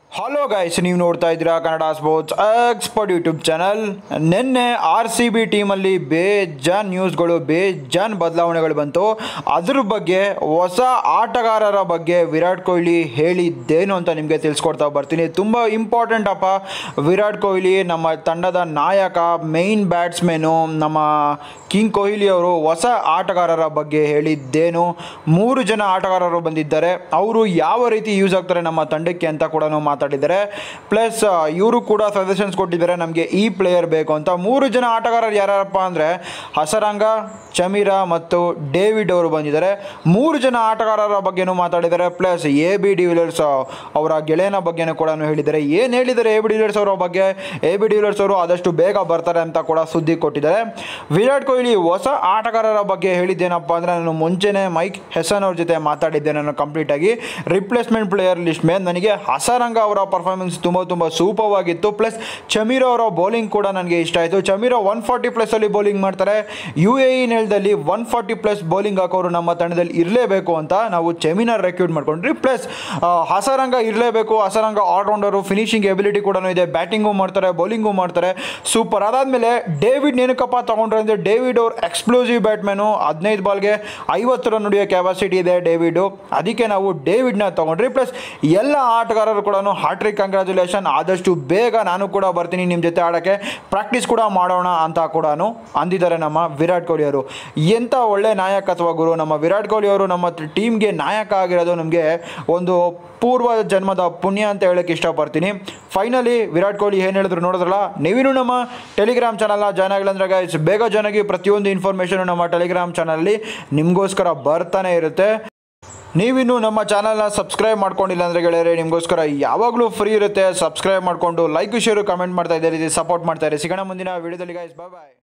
Hello guys, ನೀವು ನೋಡ್ತಾ ಇದ್ದೀರಾ Kannada sports expert YouTube channel. ನಿನ್ನೆ RCB ಟೀಮಲ್ಲಿ ಬೇಜಾನ್ ನ್ಯೂಸ್ಗಳು, ಬೇಜಾನ್ ಬದಲಾವಣೆಗಳು ಬಂತು. ಅದ್ರ ಬಗ್ಗೆ, ಹೊಸ ಆಟಗಾರರ ಬಗ್ಗೆ ವಿರಾಟ್ ಕೊಹ್ಲಿ ಹೇಳಿದ್ದೇನು ಅಂತ ನಿಮಗೆ ತಿಳಿಸ್ಕೊಡ್ತಾ ಬರ್ತೀನಿ. ತುಂಬ ಇಂಪಾರ್ಟೆಂಟ್ ಅಪ್ಪ. ವಿರಾಟ್ ಕೊಹ್ಲಿ ನಮ್ಮ ತಂಡದ ನಾಯಕ, ಮೇಯ್ನ್ ಬ್ಯಾಟ್ಸ್ಮನ್ನು, ನಮ್ಮ ಕಿಂಗ್ ಕೊಹ್ಲಿ ಅವರು ಹೊಸ ಆಟಗಾರರ ಬಗ್ಗೆ ಹೇಳಿದ್ದೇನು. 3 ಜನ ಆಟಗಾರರು ಬಂದಿದ್ದಾರೆ. ಅವರು ಯಾವ ರೀತಿ ಯೂಸ್ ಆಗ್ತಾರೆ ನಮ್ಮ ತಂಡಕ್ಕೆ ಅಂತ ಕೂಡ ಮಾತಾಡಿದ್ದಾರೆ. ಪ್ಲಸ್ ಇವರು ಕೂಡ ಸಜೆಷನ್ಸ್ ಕೊಟ್ಟಿದ್ದಾರೆ, ನಮಗೆ ಈ ಪ್ಲೇಯರ್ ಬೇಕು ಅಂತ. 3 ಜನ ಆಟಗಾರರು ಯಾರಪ್ಪ ಅಂದರೆ ಹಸರಂಗ, ಚಮೀರಾ ಮತ್ತು ಡೇವಿಡ್ ಅವರು ಬಂದಿದ್ದಾರೆ. 3 ಜನ ಆಟಗಾರರ ಬಗ್ಗೆನೂ ಮಾತಾಡಿದ್ದಾರೆ. ಪ್ಲಸ್ AB ಡಿವಿಲಿಯರ್ಸ್ ಅವರ ಗೆಳೆಯನ ಬಗ್ಗೆನೂ ಕೂಡ ಹೇಳಿದ್ದಾರೆ. ಏನು ಹೇಳಿದ್ದಾರೆ AB ಡಿವಿಲಿಯರ್ಸ್ ಅವರ ಬಗ್ಗೆ? AB ಡಿವಿಲಿಯರ್ಸ್ ಅವರು ಆದಷ್ಟು ಬೇಗ ಬರ್ತಾರೆ ಅಂತ ಕೂಡ ಸುದ್ದಿ ಕೊಟ್ಟಿದ್ದಾರೆ. ವಿರಾಟ್ ಕೊಹ್ಲಿ ಹೊಸ ಆಟಗಾರರ ಬಗ್ಗೆ ಹೇಳಿದ್ದೇನಪ್ಪ ಅಂದರೆ, ನಾನು ಮುಂಚೆನೇ ಮೈಕ್ ಹೆಸನ್ ಅವ್ರ ಜೊತೆ ಮಾತಾಡಿದ್ದೆ. ನಾನು ಕಂಪ್ಲೀಟಾಗಿ ರಿಪ್ಲೇಸ್ಮೆಂಟ್ ಪ್ಲೇಯರ್ ಲಿಸ್ಟ್ ಮೇಲೆ ನನಗೆ ಹಸರಂಗ ಅವರ ಪರ್ಫಾರ್ಮೆನ್ಸ್ ತುಂಬ ಸೂಪರ್ ಆಗಿತ್ತು. ಪ್ಲಸ್ ಚಮೀರಾ ಅವರ ಬೌಲಿಂಗ್ ಕೂಡ ನನಗೆ ಇಷ್ಟ ಆಯಿತು. ಚಮೀರಾ 140+ ಅಲ್ಲಿ ಬೌಲಿಂಗ್ ಮಾಡ್ತಾರೆ. UAE ನೆಲದಲ್ಲಿ 140+ ಬೌಲಿಂಗ್ ಹಾಕೋರು ನಮ್ಮ ತಂಡದಲ್ಲಿ ಇರಲೇಬೇಕು ಅಂತ ನಾವು ಚಮೀರಾ ರೆಕ್ರೂಟ್ ಮಾಡ್ಕೊಂಡ್ರಿ. ಪ್ಲಸ್ ಹಸರಂಗ ಇರಲೇಬೇಕು. ಹಸರಂಗ ಆಲ್ರೌಂಡರು, ಫಿನಿಶಿಂಗ್ ಎಬಿಲಿಟಿ ಕೂಡ ಇದೆ, ಬ್ಯಾಟಿಂಗು ಮಾಡ್ತಾರೆ, ಬೌಲಿಂಗು ಮಾಡ್ತಾರೆ, ಸೂಪರ್. ಅದಾದಮೇಲೆ ಡೇವಿಡ್ ಏನಕ್ಕಪ್ಪ ತಗೊಂಡ್ರೆ ಅಂದರೆ, ಡೇವಿಡ್ ಅವ್ರು ಎಕ್ಸ್ಪ್ಲೋಸಿವ್ ಬ್ಯಾಟ್ಮನ್ನು. 15 ಬಾಲ್ಗೆ 50 ರನ್ ಹೊಡೆಯೋ ಕೆಪಾಸಿಟಿ ಇದೆ ಡೇವಿಡು. ಅದಕ್ಕೆ ನಾವು ಡೇವಿಡ್ನ ತಗೊಂಡ್ರಿ. ಪ್ಲಸ್ ಎಲ್ಲ ಆಟಗಾರರು ಕೂಡ ಹಾರ್ಟ್ರಿಕ್ ಕಂಗ್ರ್ಯಾಚುಲೇಷನ್. ಆದಷ್ಟು ಬೇಗ ನಾನು ಕೂಡ ಬರ್ತೀನಿ ನಿಮ್ಮ ಜೊತೆ ಆಡೋಕ್ಕೆ, ಪ್ರಾಕ್ಟೀಸ್ ಕೂಡ ಮಾಡೋಣ ಅಂತ ಕೂಡ ಅಂದಿದ್ದಾರೆ ನಮ್ಮ ವಿರಾಟ್ ಕೊಹ್ಲಿ ಅವರು. ಎಂಥ ಒಳ್ಳೆ ನಾಯಕತ್ವ ಗುರು ನಮ್ಮ ವಿರಾಟ್ ಕೊಹ್ಲಿ ಅವರು. ನಮ್ಮ ಟೀಮ್ಗೆ ನಾಯಕ ಆಗಿರೋದು ನಮಗೆ ಒಂದು ಪೂರ್ವ ಜನ್ಮದ ಪುಣ್ಯ ಅಂತ ಹೇಳೋಕ್ಕೆ ಇಷ್ಟಪಡ್ತೀನಿ. ಫೈನಲಿ ವಿರಾಟ್ ಕೊಹ್ಲಿ ಏನು ಹೇಳಿದ್ರು ನೋಡಿದ್ರಲ್ಲ. ನೀವಿನ್ನೂ ನಮ್ಮ ಟೆಲಿಗ್ರಾಮ್ ಚಾನಲ್ನ ಜಾಯ್ನ್ ಆಗಿಲ್ಲ ಅಂದರೆ ಗೈಸ್, ಬೇಗ ಜಾಯ್ನ್ ಆಗಿ. ಪ್ರತಿಯೊಂದು ಇನ್ಫಾರ್ಮೇಷನು ನಮ್ಮ ಟೆಲಿಗ್ರಾಮ್ ಚಾನಲಲ್ಲಿ ನಿಮಗೋಸ್ಕರ ಬರ್ತಾನೆ ಇರುತ್ತೆ. ನೀವಿನ್ನೂ ನಮ್ಮ ಚಾನಲ್ನ ಸಬ್ಸ್ಕ್ರೈಬ್ ಮಾಡ್ಕೊಂಡಿಲ್ಲ ಅಂದರೆ ಗೆಳೆಯರೆ, ನಿಮಗೋಸ್ಕರ ಯಾವಾಗಲೂ ಫ್ರೀ ಇರುತ್ತೆ. ಸಬ್ಸ್ಕ್ರೈಬ್ ಮಾಡಿಕೊಂಡು ಲೈಕ್, ಶೇರು, ಕಮೆಂಟ್ ಮಾಡ್ತಾ ಇದ್ದೇ ರೀತಿ ಸಪೋರ್ಟ್ ಮಾಡ್ತಾ ಇರಿ. ಸಿಗೋಣ ಮುಂದಿನ ವಿಡಿಯೋದಲ್ಲಿ ಗೈಸ್. ಬಾಯ್ ಬಾಯ್.